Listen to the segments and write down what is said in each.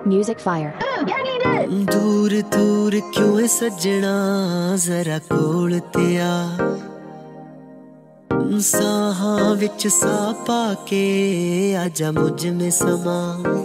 Music fire. दूर दूर क्यों है सजना, जरा कोल ते आ, साहां विच साह पाके आजा मुझ में समा।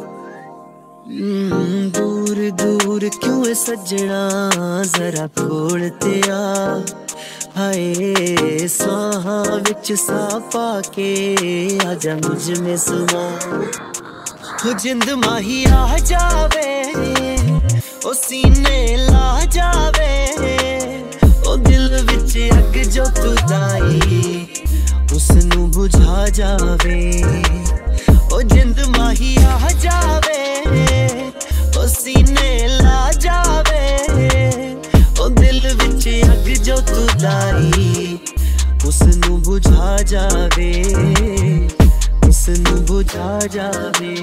दूर दूर क्यों है सजना, जरा कोल ते आ, हाय साहां विच साह पाके आजा मुझ में समा। हो जिंद माही आ जावे, ओ सीने ला जावे, ओ दिल विच अग जो तू लाई उसनू बुझा जावे। ओ जिंद माही आ जावे, ओ सीने ला जावे, ओ दिल विच अग जो तू लाई उसनू बुझा जावे, उसनू बुझा जावे।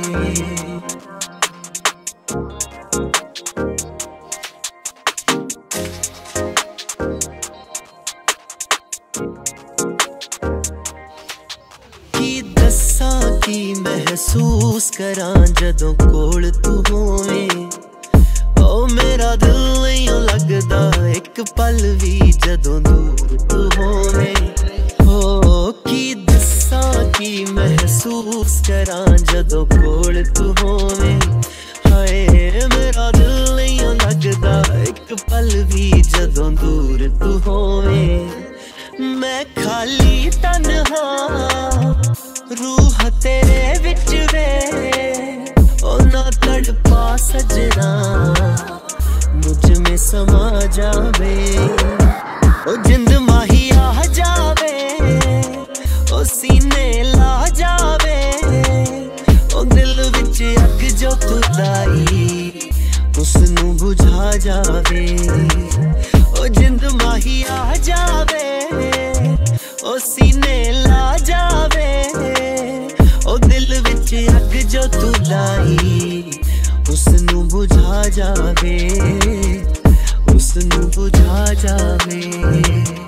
की दस्सां की महसूस करां जदों कोल तू होवे, ओ मेरा दिल नहीं लगदा एक पल भी जदों दूर तू होवे। ओ की दस्सां की महसूस करां जदों कोल तू होवे, हाय मेरा दिल नहीं लगदा एक पल भी जदों दूर तू होवे। मैं खाली तन्हा रूह तेरे विच वे, ओ ना तड़पा सजना मुझ में समा जावे। ओ जिंद माही आ जावे, ओ सीने ला जावे, ओ दिल विच अग जो तू लाई उसनू बुझा जावे। ओ जिंद माही आ जावे, ओ सीने ला जावे, ओ दिल विच अग जो तू लाई उसनू बुझा जावे, उसनू बुझा जावे।